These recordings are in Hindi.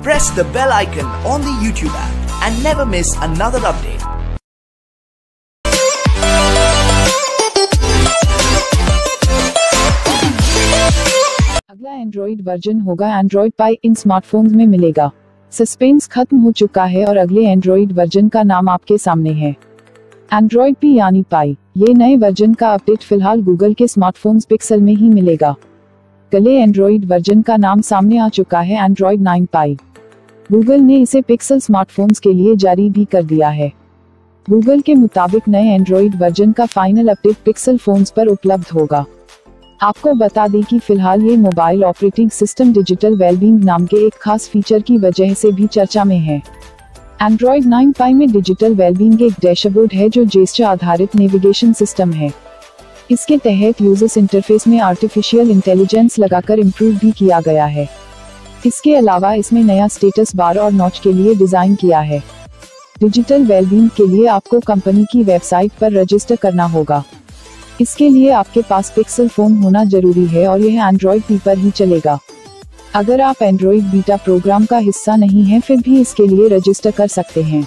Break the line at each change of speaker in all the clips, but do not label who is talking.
Press the bell icon on the YouTube app and never miss another update.
अगला एंड्रॉइड वर्जन होगा एंड्रॉइड पाई, इन स्मार्टफोन्स में मिलेगा। सस्पेंस खत्म हो चुका है और अगले एंड्रॉइड वर्जन का नाम आपके सामने है, एंड्रॉइड पी यानी पाई। ये नए वर्जन का अपडेट फिलहाल गूगल के स्मार्टफोन्स पिक्सल में ही मिलेगा। अगले एंड्रॉइड वर्जन का नाम सामने आ चुका है, एंड्रॉइड 9 पाई। गूगल ने इसे पिक्सल स्मार्टफोन्स के लिए जारी भी कर दिया है। गूगल के मुताबिक नए एंड्रॉइड वर्जन का फाइनल अपडेट पिक्सल फोन्स पर उपलब्ध होगा। आपको बता दें कि फिलहाल ये mobile operating system digital wellbeing नाम के एक खास फीचर की वजह से भी चर्चा में है। एंड्रॉइड 9 पाई में डिजिटल वेलबींग एक डैशबोर्ड है जो जेस्चर आधारित नेविगेशन सिस्टम है। इसके तहत यूजर्स इंटरफेस में आर्टिफिशियल इंटेलिजेंस लगाकर इम्प्रूव भी किया गया है। इसके अलावा इसमें नया स्टेटस बार और नॉच के लिए डिजाइन किया है। डिजिटल वेलबींग के लिए आपको कंपनी की वेबसाइट पर रजिस्टर करना होगा। इसके लिए आपके पास पिक्सल फोन होना जरूरी है और यह एंड्रॉइड पी पर ही चलेगा। अगर आप एंड्रॉइड बीटा प्रोग्राम का हिस्सा नहीं हैं फिर भी इसके लिए रजिस्टर कर सकते हैं।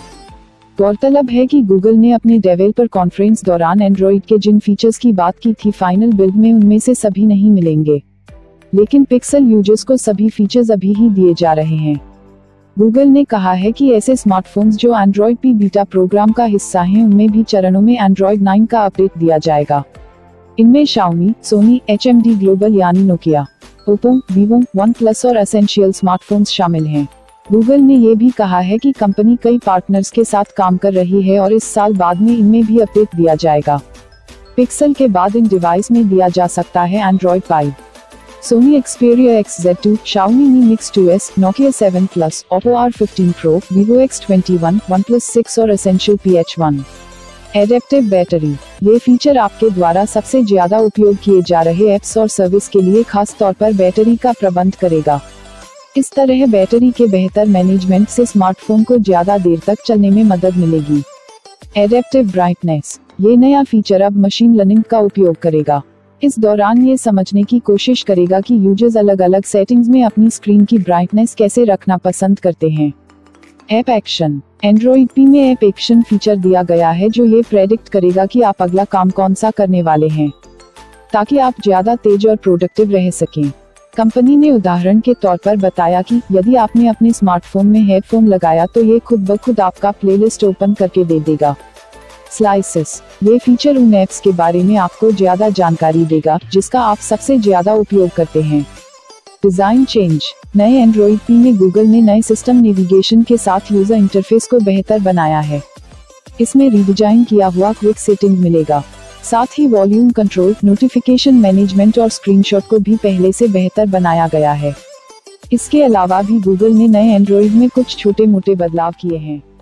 गौरतलब है कि गूगल ने अपने डेवलपर कॉन्फ्रेंस दौरान एंड्रॉइड के जिन फीचर्स की बात की थी फाइनल बिल्ड में उनमें से सभी नहीं मिलेंगे, लेकिन पिक्सल यूजर्स को सभी फीचर्स अभी ही दिए जा रहे हैं। गूगल ने कहा है कि ऐसे स्मार्टफोन्स जो एंड्रॉइड पी बीटा प्रोग्राम का हिस्सा हैं उनमें भी चरणों में एंड्रॉइड 9 का अपडेट दिया जाएगा। इनमें शाओमी, सोनी, HMD ग्लोबल यानी नोकिया, ओप्पो, वीवो, OnePlus और एसेंशियल स्मार्टफोन्स शामिल हैं। गूगल ने ये भी कहा है कि कंपनी कई पार्टनर्स के साथ काम कर रही है और इस साल बाद में इनमें भी अपडेट दिया जाएगा। पिक्सल के बाद इन डिवाइस में दिया जा सकता है Android pie. Sony Xperia XZ2, Xiaomi Mi Mix 2S, Nokia 7 Plus, Oppo R15 Pro, Vivo X21, OnePlus 6 और एसेंशियल PH1। एडेप्टिव बैटरी, ये फीचर आपके द्वारा सबसे ज्यादा उपयोग किए जा रहे ऐप्स और सर्विस के लिए खास तौर पर बैटरी का प्रबंध करेगा। इस तरह बैटरी के बेहतर मैनेजमेंट से स्मार्टफोन को ज्यादा देर तक चलने में मदद मिलेगी। एडेप्टिव ब्राइटनेस, ये नया फीचर अब मशीन लर्निंग का उपयोग करेगा। इस दौरान ये समझने की कोशिश करेगा कि यूजर्स अलग अलग सेटिंग्स में अपनी स्क्रीन की ब्राइटनेस कैसे रखना पसंद करते हैं। ऐप एक्शन, एंड्रॉइड पी में ऐप एक्शन फीचर दिया गया है जो ये प्रेडिक्ट करेगा कि आप अगला काम कौन सा करने वाले हैं, ताकि आप ज्यादा तेज और प्रोडक्टिव रह सकें। कंपनी ने उदाहरण के तौर पर बताया कि यदि आपने अपने स्मार्टफोन में हेडफोन लगाया तो ये खुद ब खुद आपका प्लेलिस्ट ओपन करके दे देगा। स्लाइसेस, ये फीचर उन ऐप्स के बारे में आपको ज्यादा जानकारी देगा जिसका आप सबसे ज्यादा उपयोग करते हैं। डिजाइन चेंज, नए एंड्रॉइड पी में गूगल ने नए सिस्टम नेविगेशन के साथ यूजर इंटरफेस को बेहतर बनाया है। इसमें रीडिजाइन किया हुआ क्विक सेटिंग मिलेगा। साथ ही वॉल्यूम कंट्रोल, नोटिफिकेशन मैनेजमेंट और स्क्रीनशॉट को भी पहले से बेहतर बनाया गया है। इसके अलावा भी गूगल ने नए एंड्रॉइड में कुछ छोटे मोटे बदलाव किए हैं।